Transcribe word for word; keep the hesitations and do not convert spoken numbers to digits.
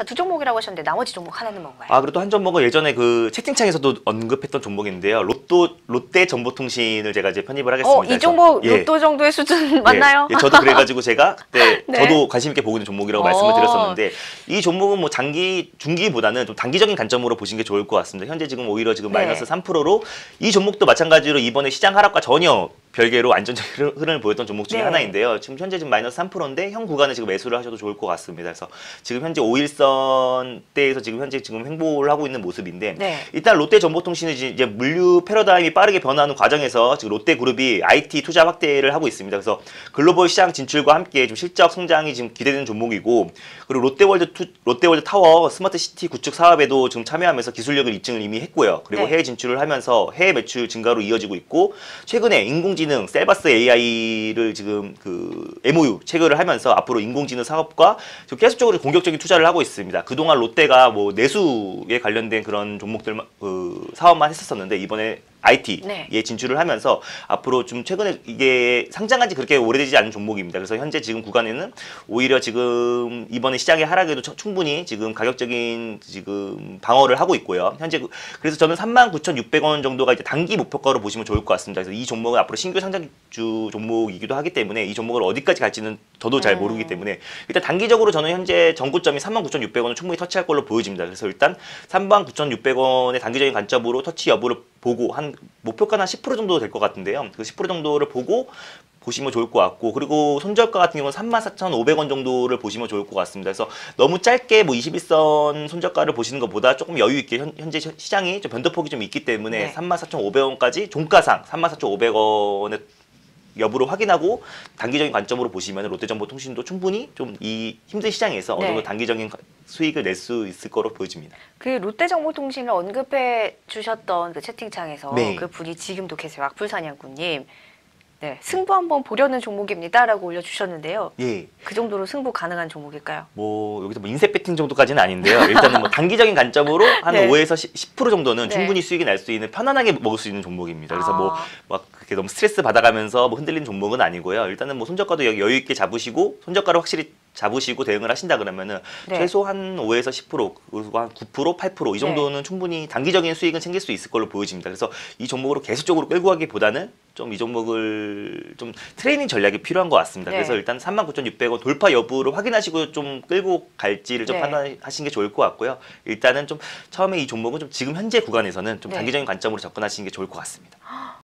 두 종목이라고 하셨는데 나머지 종목 하나는 뭔가요? 아, 그리고 또 한 종목은 예전에 그 채팅창에서도 언급했던 종목인데요. 로또 롯데 정보통신을 제가 이제 편입을 하겠습니다. 어, 이 종목 예. 로또 정도의 수준 맞나요? 예, 예, 저도 그래가지고 제가 그때 네. 저도 관심 있게 보고 있는 종목이라고 어. 말씀을 드렸었는데 이 종목은 뭐 장기 중기보다는 좀 단기적인 관점으로 보시는 게 좋을 것 같습니다. 현재 지금 오히려 지금 네. 마이너스 삼 퍼센트로 이 종목도 마찬가지로 이번에 시장 하락과 전혀 별개로 안정적인 흐름을 보였던 종목 중에 네. 하나인데요. 지금 현재 지금 마이너스 삼 퍼센트인데 현 구간에 지금 매수를 하셔도 좋을 것 같습니다. 그래서 지금 현재 오일선대에서 지금 현재 지금 횡보를 하고 있는 모습인데 네. 일단 롯데정보통신이 이제 물류 패러다임이 빠르게 변화하는 과정에서 지금 롯데그룹이 아이티 투자 확대를 하고 있습니다. 그래서 글로벌 시장 진출과 함께 좀 실적 성장이 지금 기대되는 종목이고 그리고 롯데월드 투, 롯데월드 타워 스마트시티 구축 사업에도 지금 참여하면서 기술력을 입증을 이미 했고요. 그리고 네. 해외 진출을 하면서 해외 매출 증가로 이어지고 있고 최근에 인공지능 인공지능 셀바스 에이아이를 지금 그 엠오유 체결을 하면서 앞으로 인공지능 사업과 계속적으로 공격적인 투자를 하고 있습니다. 그동안 롯데가 뭐 내수에 관련된 그런 종목들 그 사업만 했었었는데 이번에 아이티에 네. 진출을 하면서 앞으로 좀 최근에 이게 상장한 지 그렇게 오래되지 않은 종목입니다. 그래서 현재 지금 구간에는 오히려 지금 이번에 시장의 하락에도 충분히 지금 가격적인 지금 방어를 하고 있고요. 현재 그래서 저는 삼만 구천육백 원 정도가 이제 단기 목표가로 보시면 좋을 것 같습니다. 그래서 이 종목은 앞으로 신규 상장주 종목이기도 하기 때문에 이 종목을 어디까지 갈지는 저도 잘 모르기 때문에 일단 단기적으로 저는 현재 전고점이 삼만 구천육백 원을 충분히 터치할 걸로 보여집니다. 그래서 일단 삼만 구천육백 원의 단기적인 관점으로 터치 여부를 보고 한 목표가는 한 십 퍼센트 정도 될 것 같은데요. 그 십 퍼센트 정도를 보고 보시면 좋을 것 같고 그리고 손절가 같은 경우는 삼만 사천오백 원 정도를 보시면 좋을 것 같습니다. 그래서 너무 짧게 뭐 이십일 선 손절가를 보시는 것보다 조금 여유 있게 현, 현재 시장이 좀 변동폭이 좀 있기 때문에 네. 삼만 사천오백 원까지 종가상 삼만 사천오백 원의 여부를 확인하고 단기적인 관점으로 보시면 롯데정보통신도 충분히 좀 이 힘든 시장에서 네. 어느 정도 단기적인 수익을 낼 수 있을 거로 보여집니다. 그 롯데정보통신을 언급해 주셨던 그 채팅창에서 네. 그 분이 지금도 계세요. 악플사냥꾼님. 네, 승부 한번 보려는 종목입니다라고 올려주셨는데요. 예. 그 정도로 승부 가능한 종목일까요? 뭐 여기서 뭐 인쇄 배팅 정도까지는 아닌데요. 일단은 뭐 단기적인 관점으로 한 네. 오에서 십 퍼센트 정도는 네. 충분히 수익이 날 수 있는 편안하게 먹을 수 있는 종목입니다. 그래서 아. 뭐 막 그렇게 너무 스트레스 받아가면서 뭐 흔들리는 종목은 아니고요. 일단은 뭐 손절가도 여유 있게 잡으시고 손절가를 확실히 잡으시고 대응을 하신다 그러면은 네. 최소 한 오에서 십 퍼센트 그리고 한 구 퍼센트, 팔 퍼센트 이 정도는 네. 충분히 단기적인 수익은 챙길 수 있을 걸로 보여집니다. 그래서 이 종목으로 계속적으로 끌고 가기보다는 좀 이 종목을 좀 트레이닝 전략이 필요한 것 같습니다. 네. 그래서 일단 삼만 구천육백 원 돌파 여부를 확인하시고 좀 끌고 갈지를 좀 네. 판단하시는 게 좋을 것 같고요. 일단은 좀 처음에 이 종목은 좀 지금 현재 구간에서는 좀 네. 단기적인 관점으로 접근하시는 게 좋을 것 같습니다.